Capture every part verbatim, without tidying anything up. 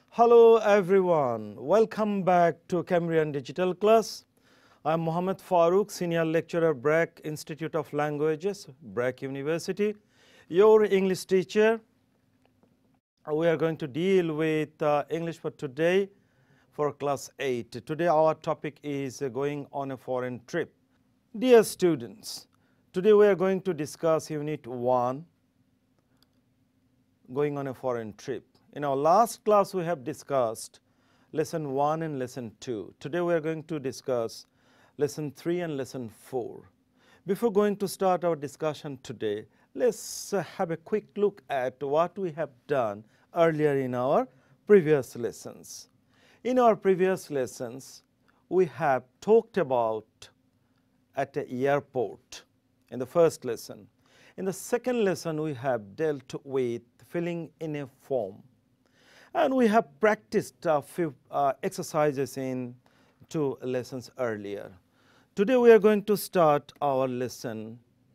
Hello everyone, welcome back to Cambrian Digital Class. I am Mohammed Farooq, Senior Lecturer, Brack Institute of Languages, Brack University, your English teacher. We are going to deal with uh, English for today for class eight. Today our topic is uh, going on a foreign trip. Dear students, today we are going to discuss Unit one, going on a foreign trip. In our last class, we have discussed lesson one and lesson two. Today, we are going to discuss lesson three and lesson four. Before going to start our discussion today, let's uh, have a quick look at what we have done earlier in our previous lessons. In our previous lessons, we have talked about at the airport in the first lesson. In the second lesson, we have dealt with filling in a form. And we have practiced a few uh, exercises in two lessons earlier. Today we are going to start our lesson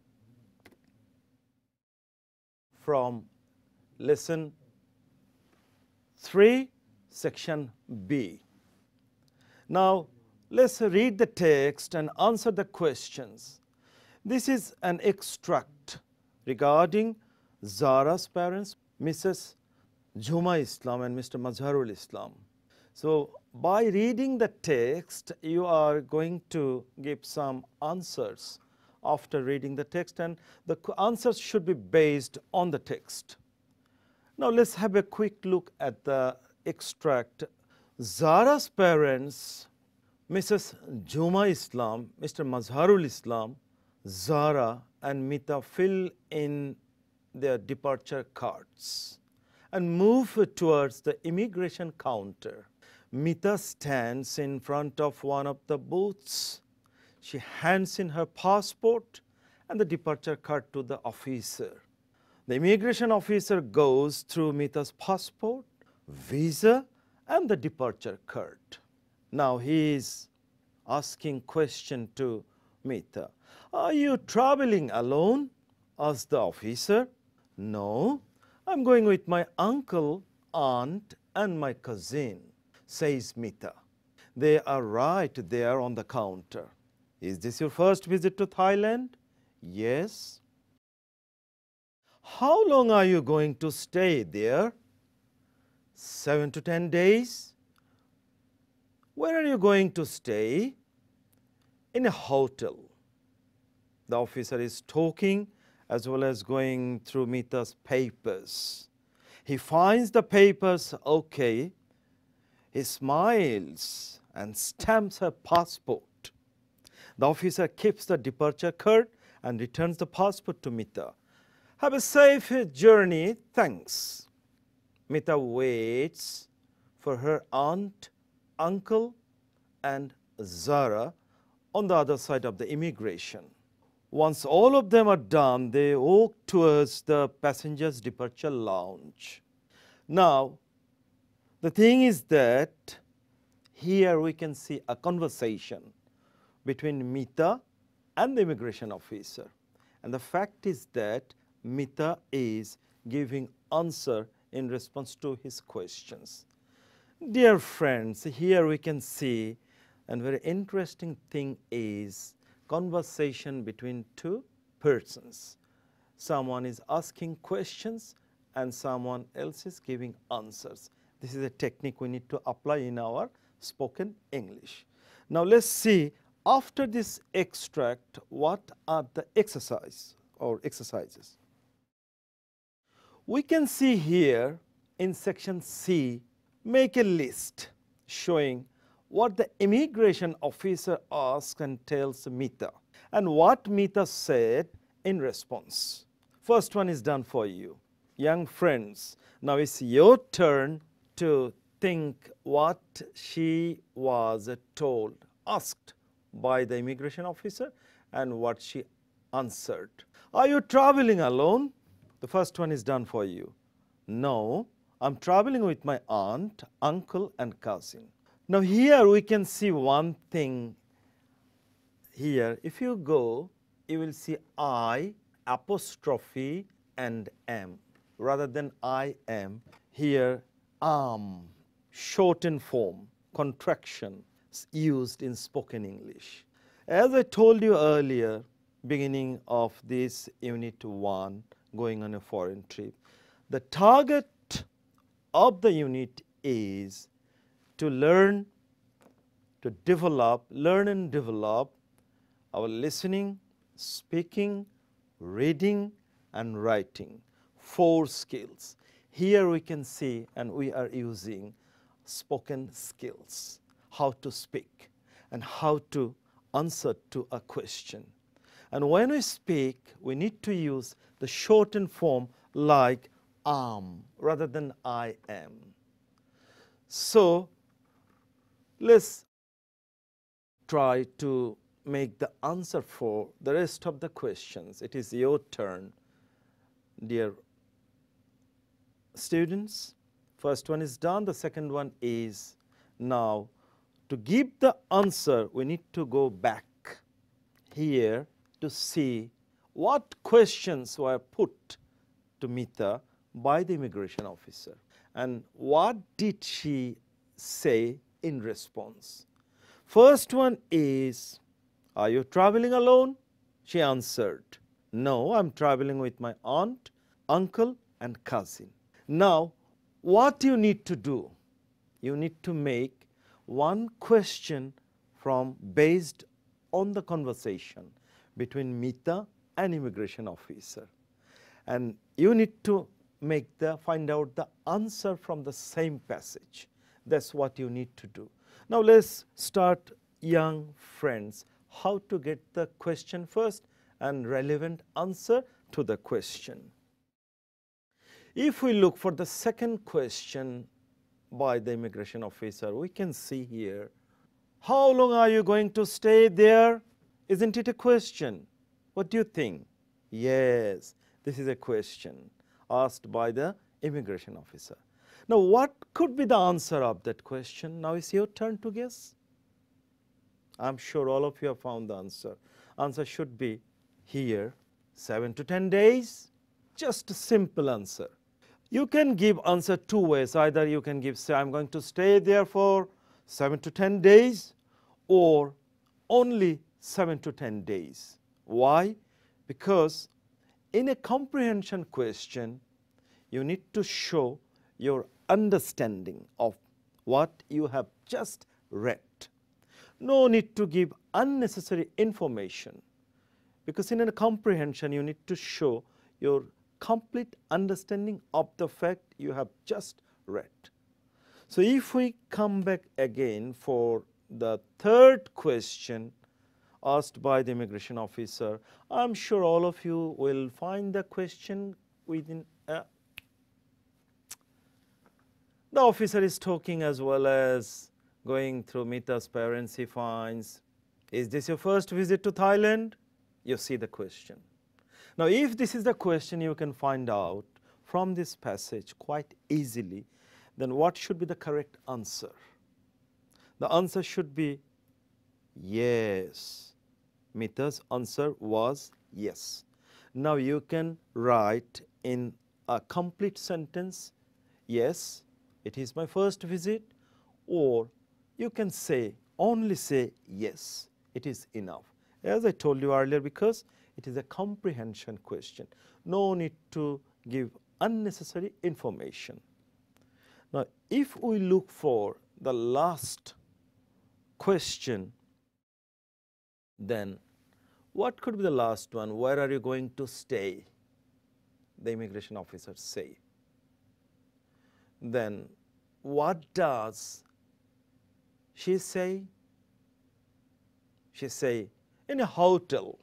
from lesson three, section B. Now, let's read the text and answer the questions. This is an extract regarding Zara's parents, Missus Juma Islam and Mister Mazharul Islam. So, by reading the text, you are going to give some answers after reading the text, and the answers should be based on the text. Now, let's have a quick look at the extract. Zara's parents, Missus Juma Islam, Mister Mazharul Islam, Zara and Mita fill in their departure cards and move towards the immigration counter. Mita stands in front of one of the booths. She hands in her passport and the departure card to the officer. The immigration officer goes through Mita's passport, visa, and the departure card. Now he is asking question to Mita. Are you traveling alone? Asked the officer. No. I'm going with my uncle, aunt, and my cousin, says Mita. They are right there on the counter. Is this your first visit to Thailand? Yes. How long are you going to stay there? Seven to ten days. Where are you going to stay? In a hotel. The officer is talking as well as going through Mita's papers. He finds the papers okay. He smiles and stamps her passport. The officer keeps the departure card and returns the passport to Mita. Have a safe journey, thanks. Mita waits for her aunt, uncle, and Zara on the other side of the immigration. Once all of them are done, they walk towards the passenger's departure lounge. Now, the thing is that here we can see a conversation between Mita and the immigration officer. And the fact is that Mita is giving answer in response to his questions. Dear friends, here we can see a very interesting thing is conversation between two persons. Someone is asking questions and someone else is giving answers. This is a technique we need to apply in our spoken English. Now let's see after this extract what are the exercise or exercises. We can see here in section C, make a list showing what the immigration officer asks and tells Mita and what Mita said in response. First one is done for you. Young friends, now it's your turn to think what she was told, asked by the immigration officer and what she answered. Are you traveling alone? The first one is done for you. No, I'm traveling with my aunt, uncle, and cousin. Now here we can see one thing here. If you go, you will see I apostrophe and am rather than I am. Here am shortened form, contraction used in spoken English. As I told you earlier, beginning of this unit one, going on a foreign trip, the target of the unit is to learn, to develop, learn and develop our listening, speaking, reading and writing, four skills. Here we can see, and we are using spoken skills, how to speak and how to answer to a question. And when we speak, we need to use the shortened form like am rather than I am. So let's try to make the answer for the rest of the questions. It is your turn, dear students. First one is done, the second one is now. To give the answer, we need to go back here to see what questions were put to Mita by the immigration officer and what did she say in response. First one is, are you traveling alone? She answered, no, I'm traveling with my aunt, uncle and cousin. Now, what you need to do? You need to make one question from based on the conversation between Mita and immigration officer, and you need to make the find out the answer from the same passage. That's what you need to do. Now let's start, young friends, how to get the question first and relevant answer to the question. If we look for the second question by the immigration officer, we can see here, how long are you going to stay there? Isn't it a question? What do you think? Yes, this is a question asked by the immigration officer. Now, what could be the answer of that question? Now it's your turn to guess. I'm sure all of you have found the answer. Answer should be here, seven to ten days. Just a simple answer. You can give answer two ways. Either you can give, say, I'm going to stay there for seven to ten days, or only seven to ten days. Why? Because in a comprehension question, you need to show your understanding of what you have just read. No need to give unnecessary information, because in a comprehension you need to show your complete understanding of the fact you have just read. So if we come back again for the third question asked by the immigration officer, I'm sure all of you will find the question within a the officer is talking as well as going through Mita's parents. He finds, is this your first visit to Thailand? You see the question. Now, if this is the question you can find out from this passage quite easily, then what should be the correct answer? The answer should be yes. Mita's answer was yes. Now, you can write in a complete sentence, yes, it is my first visit, or you can say, only say yes, it is enough. As I told you earlier, because it is a comprehension question, no need to give unnecessary information. Now, if we look for the last question, then what could be the last one? Where are you going to stay? The immigration officer say. Then what does she say? She say, in a hotel.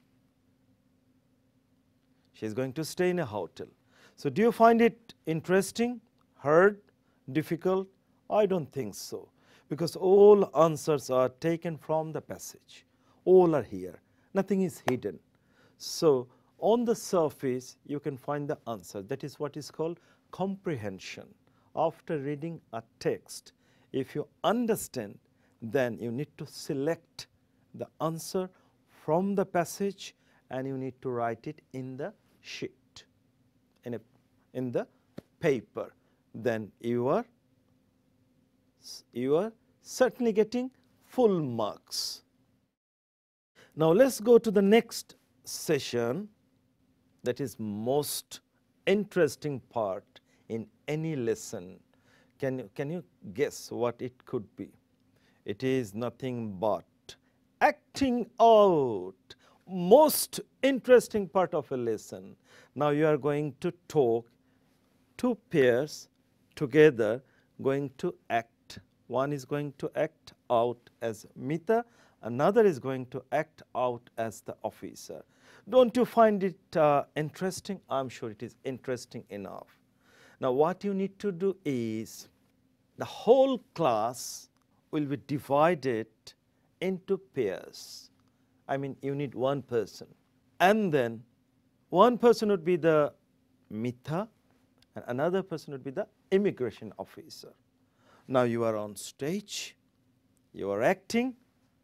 She is going to stay in a hotel. So do you find it interesting, hard, difficult? I don't think so, because all answers are taken from the passage. All are here. Nothing is hidden. So on the surface, you can find the answer. That is what is called comprehension. After reading a text, if you understand, then you need to select the answer from the passage and you need to write it in the sheet, in, a, in the paper. Then you are you are certainly getting full marks. Now let's go to the next session, that is most interesting part in any lesson. Can you, can you guess what it could be? It is nothing but acting out, most interesting part of a lesson. Now you are going to talk two pairs together, going to act. One is going to act out as Mita, another is going to act out as the officer. Don't you find it uh, interesting? I'm sure it is interesting enough. Now what you need to do is, the whole class will be divided into pairs. I mean, you need one person, and then one person would be the Mita and another person would be the immigration officer. Now you are on stage, you are acting.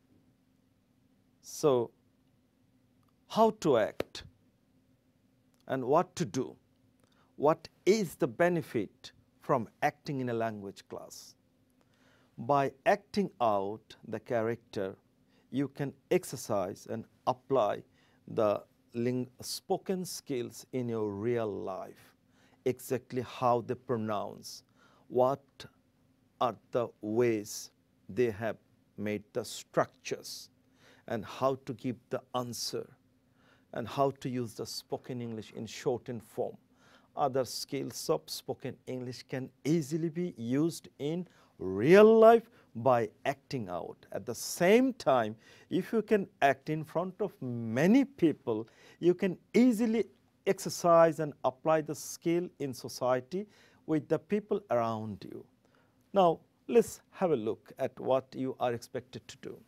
So how to act and what to do? What is the benefit from acting in a language class? By acting out the character, you can exercise and apply the spoken skills in your real life. Exactly how they pronounce, what are the ways they have made the structures, and how to give the answer, and how to use the spoken English in shortened form. Other skills of spoken English can easily be used in real life by acting out. At the same time, if you can act in front of many people, you can easily exercise and apply the skill in society with the people around you. Now let's have a look at what you are expected to do.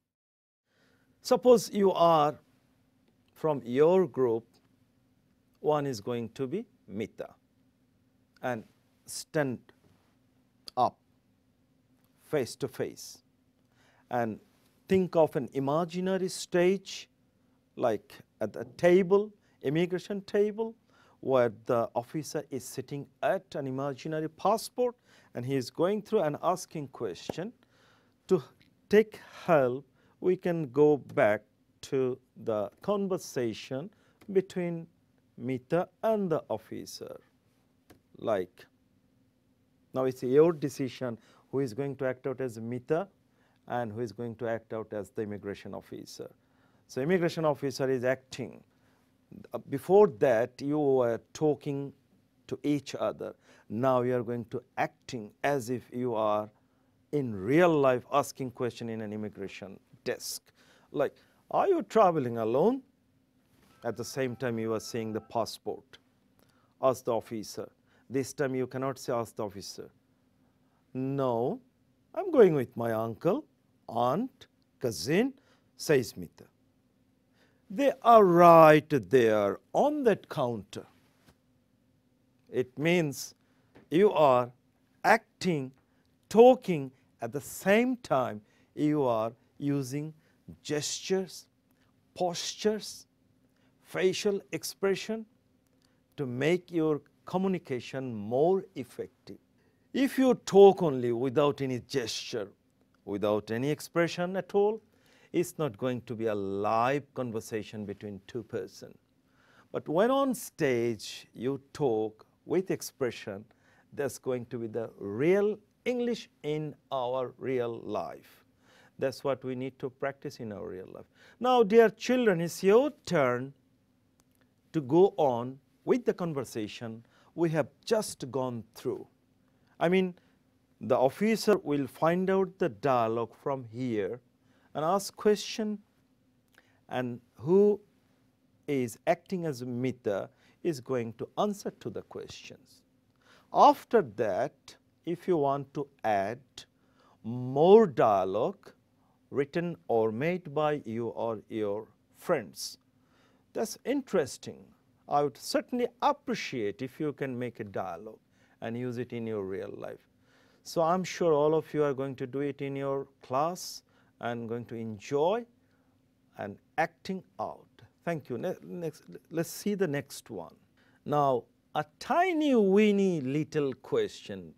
Suppose you are from your group, one is going to be Mita, and stand up face to face and think of an imaginary stage, like at a table, immigration table, where the officer is sitting at an imaginary passport and he is going through and asking question. To take help, we can go back to the conversation between Mita and the officer. Like, now it's your decision who is going to act out as Mita and who is going to act out as the immigration officer. So immigration officer is acting. Before that, you were talking to each other. Now you are going to acting as if you are in real life asking question in an immigration desk. Like, are you traveling alone? At the same time you are saying the passport. Ask the officer. This time you cannot say ask the officer. No, I'm going with my uncle, aunt, cousin, says Mita. They are right there on that counter. It means you are acting, talking, at the same time you are using gestures, postures, facial expression to make your communication more effective. If you talk only without any gesture, without any expression at all, it's not going to be a live conversation between two persons. But when on stage you talk with expression, that's going to be the real English in our real life. That's what we need to practice in our real life. Now, dear children, it's your turn to go on with the conversation we have just gone through. I mean, the officer will find out the dialogue from here and ask question, and who is acting as Mita is going to answer to the questions. After that, if you want to add more dialogue written or made by you or your friends, that's interesting. I would certainly appreciate if you can make a dialogue and use it in your real life. So I'm sure all of you are going to do it in your class and going to enjoy and acting out. Thank you. Next, let's see the next one. Now, a tiny weeny little question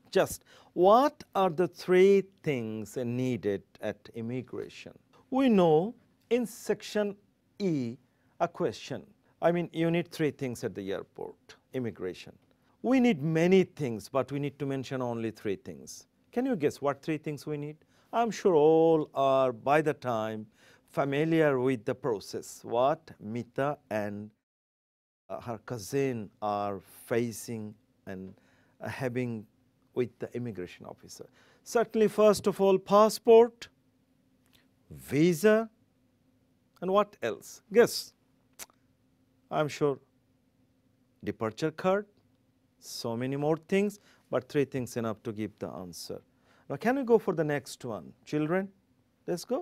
Just what are the three things needed at immigration? We know in section E a question. I mean, you need three things at the airport, immigration. We need many things, but we need to mention only three things. Can you guess what three things we need? I'm sure all are by the time familiar with the process, what Mita and uh, her cousin are facing and uh, having with the immigration officer. Certainly, first of all, passport, visa, and what else? Guess. I'm sure departure card, so many more things, but three things enough to give the answer. Now, can we go for the next one? Children, let's go.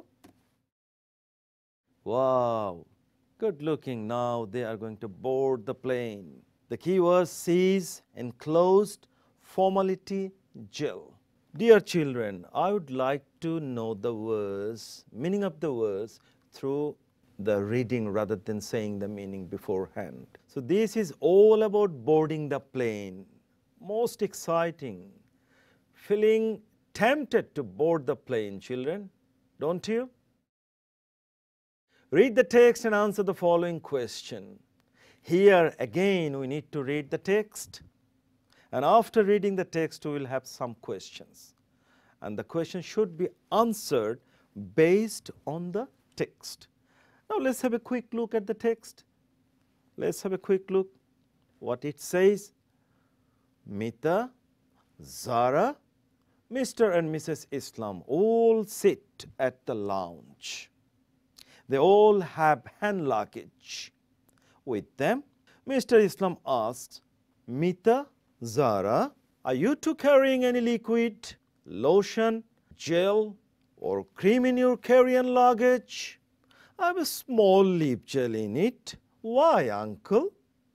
Wow, good looking. Now they are going to board the plane. The key was sees, enclosed, formality, gel. Dear children, I would like to know the words, meaning of the words through the reading rather than saying the meaning beforehand. So this is all about boarding the plane. Most exciting. Feeling tempted to board the plane, children, don't you? Read the text and answer the following question. Here again we need to read the text, and after reading the text we will have some questions, and the question should be answered based on the text. Now let's have a quick look at the text. Let's have a quick look what it says. Mita, Zara, Mister and Missus Islam all sit at the lounge. They all have hand luggage with them. Mister Islam asks, Mita, Zara, are you two carrying any liquid, lotion, gel, or cream in your carry-on luggage? I have a small lip gel in it. Why, uncle?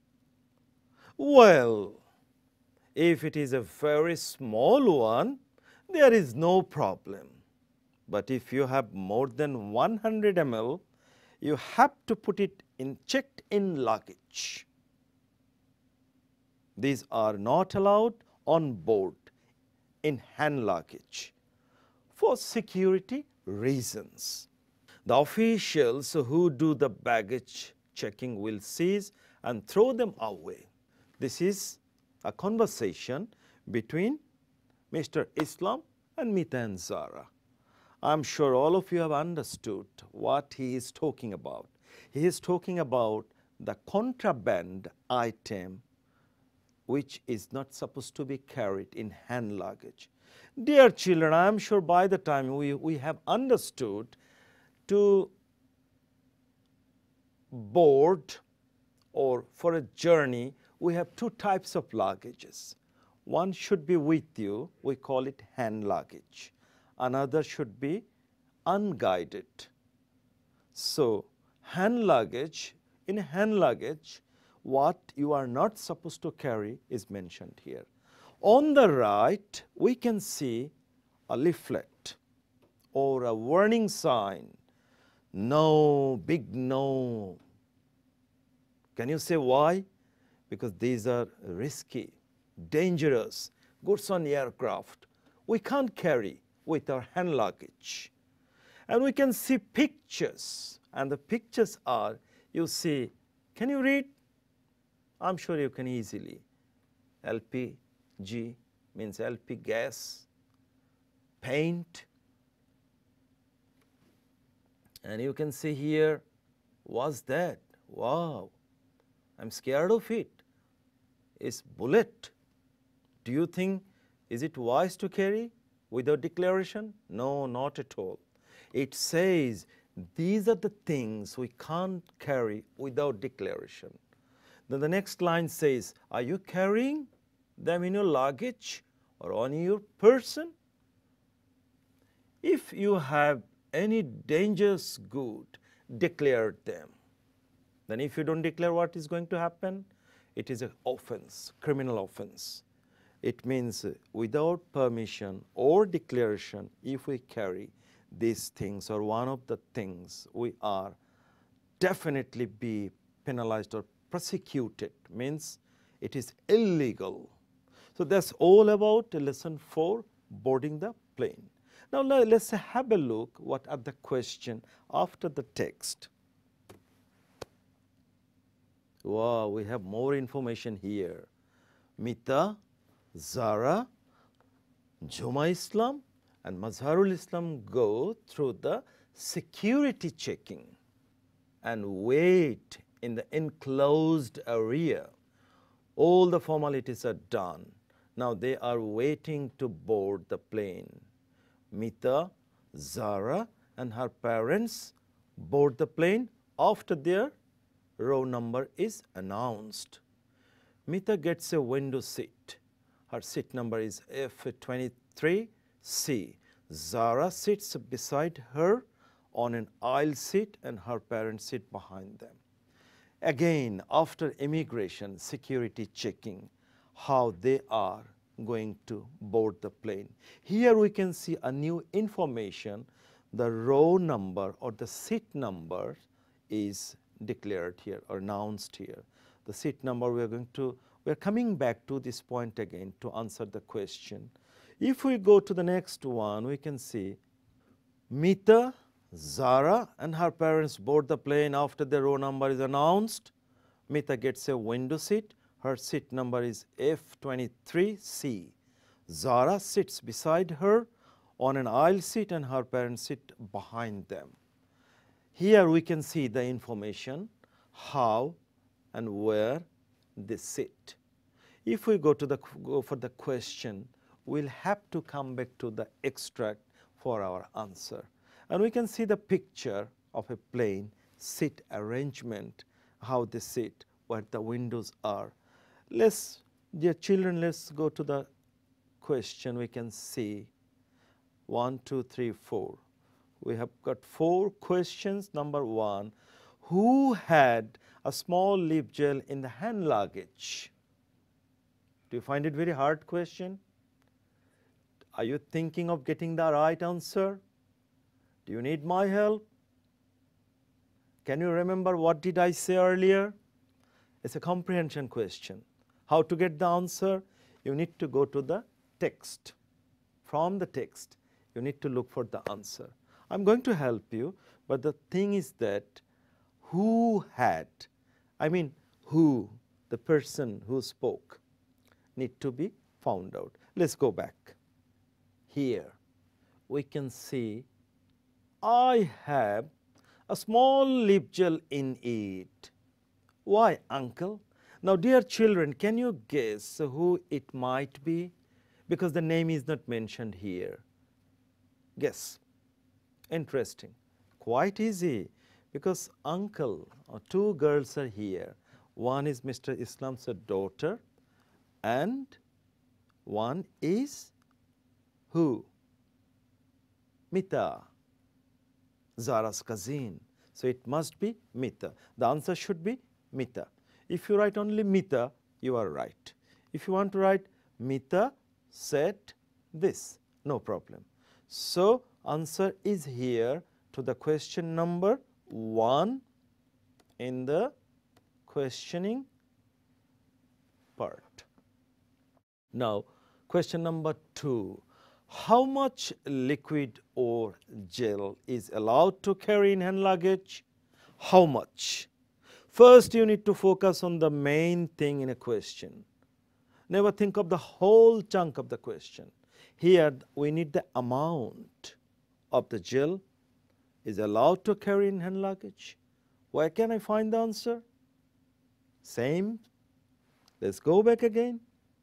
Well, if it is a very small one, there is no problem. But if you have more than one hundred milliliters, you have to put it in checked-in luggage. These are not allowed on board in hand luggage for security reasons. The officials who do the baggage checking will seize and throw them away. This is a conversation between Mister Islam and Mita and Zara. I'm sure all of you have understood what he is talking about. He is talking about the contraband item which is not supposed to be carried in hand luggage. Dear children, I am sure by the time we, we have understood to board or for a journey, we have two types of luggages. One should be with you, we call it hand luggage. Another should be unguided. So, hand luggage, in hand luggage, what you are not supposed to carry is mentioned here. On the right, we can see a leaflet or a warning sign. No, big no. Can you say why? Because these are risky, dangerous goods on aircraft. We can't carry with our hand luggage. And we can see pictures, and the pictures are, you see, can you read? I'm sure you can easily. L P G means L P gas, paint, and you can see here, what's that? Wow, I'm scared of it. It's bullet. Do you think, is it wise to carry without declaration? No, not at all. It says these are the things we can't carry without declaration. Then the next line says, are you carrying them in your luggage or on your person? If you have any dangerous good, declare them. Then if you don't declare, what is going to happen? It is an offense, criminal offense. It means without permission or declaration, if we carry these things or one of the things, we are definitely be penalized or prosecuted, means it is illegal. So that's all about lesson four, boarding the plane. Now let's have a look what are the question after the text. Wow, we have more information here. Mita, Zara, Juma Islam and Mazharul Islam go through the security checking and wait in the enclosed area. All the formalities are done. Now they are waiting to board the plane. Mita, Zara and her parents board the plane after their row number is announced. Mita gets a window seat. Her seat number is F twenty-three C. Zara sits beside her on an aisle seat and her parents sit behind them. Again, after immigration, security checking, how they are going to board the plane. Here we can see a new information. The row number or the seat number is declared here or announced here. The seat number we are going to, we are coming back to this point again to answer the question. If we go to the next one, we can see Mita, Zara and her parents board the plane after the row number is announced. Mita gets a window seat. Her seat number is F twenty-three C. Zara sits beside her on an aisle seat and her parents sit behind them. Here we can see the information, how and where they sit. If we go to the go for the question, we'll have to come back to the extract for our answer. And we can see the picture of a plane seat arrangement, how they sit, where the windows are. Let's, dear children, let's go to the question. We can see one, two, three, four. We have got four questions. Number one, who had a small lip gel in the hand luggage? Do you find it very hard question? Are you thinking of getting the right answer? Do you need my help? Can you remember what did I say earlier? It's a comprehension question. How to get the answer? You need to go to the text. From the text, you need to look for the answer. I'm going to help you, but the thing is that who had, I mean who, the person who spoke, need to be found out. Let's go back. Here we can see I have a small lip gel in it. Why, uncle? Now, dear children, can you guess who it might be? Because the name is not mentioned here. Guess. Interesting. Quite easy. Because uncle, or two girls are here. One is Mister Islam's daughter and one is who? Mita, Zara's cousin. So it must be Mita. The answer should be Mita. If you write only Mita, you are right. If you want to write Mita said this, no problem. So answer is here to the question number one in the questioning part. Now, question number two. How much liquid or gel is allowed to carry in hand luggage? How much? First, you need to focus on the main thing in a question. Never think of the whole chunk of the question. Here, we need the amount of the gel is allowed to carry in hand luggage. Where can I find the answer? Same. Let's go back again.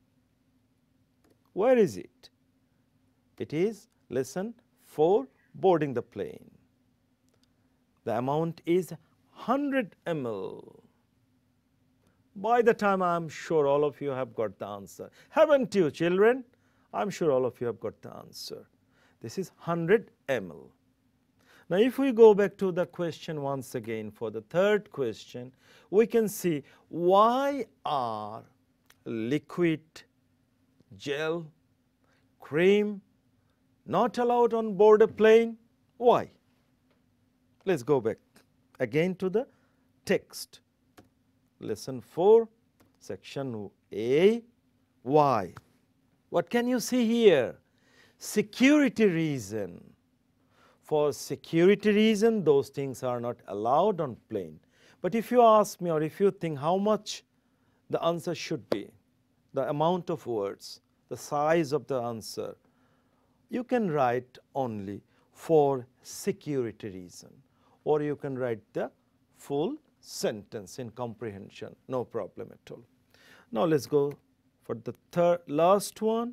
Where is it? It is lesson four, boarding the plane. The amount is one hundred milliliters. By the time I am sure all of you have got the answer. Haven't you, children? I am sure all of you have got the answer. This is one hundred milliliters. Now, if we go back to the question once again for the third question, we can see why are liquid, gel, cream not allowed on board a plane? Why? Let's go back again to the text. Lesson four, section A. Why? What can you see here? Security reason. For security reason, those things are not allowed on plane. But if you ask me, or if you think how much the answer should be, the amount of words, the size of the answer, you can write only for security reason, or you can write the full sentence in comprehension, no problem at all. Now let's go for the third last one.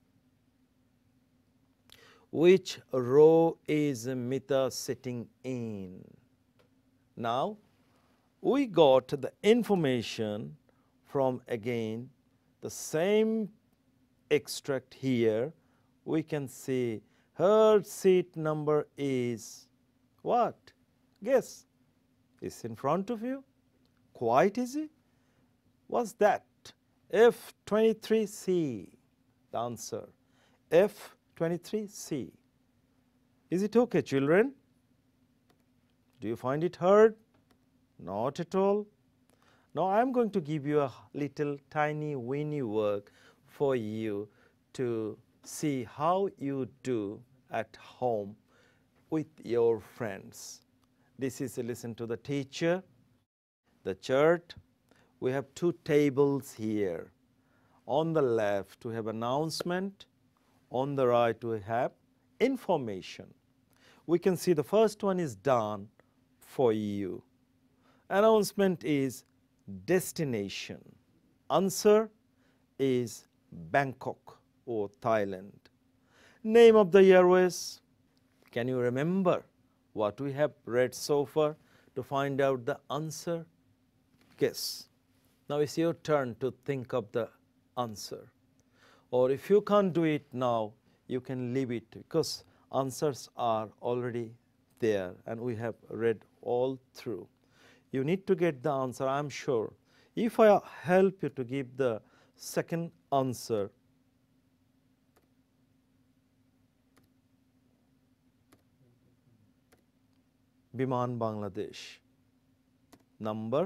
Which row is Mita sitting in? Now we got the information from again the same extract here. We can see her seat number is what? Guess. It's in front of you. Quite easy. What's that? F twenty-three C. The answer. F twenty-three C. Is it okay, children? Do you find it hard? Not at all. Now I am going to give you a little tiny weeny work for you to see how you do at home with your friends. This is a listen to the teacher, the chart. We have two tables here. On the left we have announcement, on the right we have information. We can see the first one is done for you. Announcement is destination. Answer is Bangkok or Thailand. Name of the airways. Can you remember what we have read so far to find out the answer? Guess. Now it's your turn to think of the answer. Or if you can't do it now, you can leave it because answers are already there and we have read all through. You need to get the answer, I am sure. If I help you to give the second answer, Biman Bangladesh, number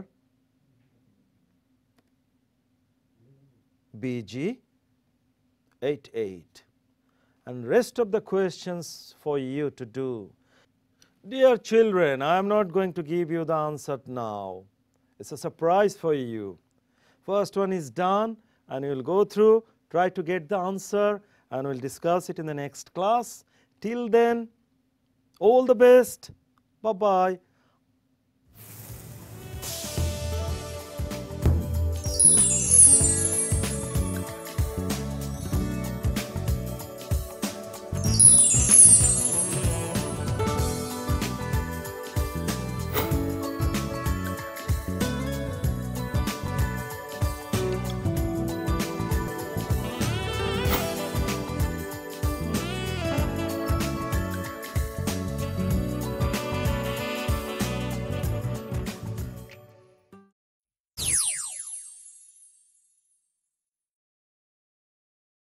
B G eighty-eight, and rest of the questions for you to do. Dear children, I am not going to give you the answer now. It's a surprise for you. First one is done and you will go through, try to get the answer and we'll discuss it in the next class. Till then, all the best. Bye-bye.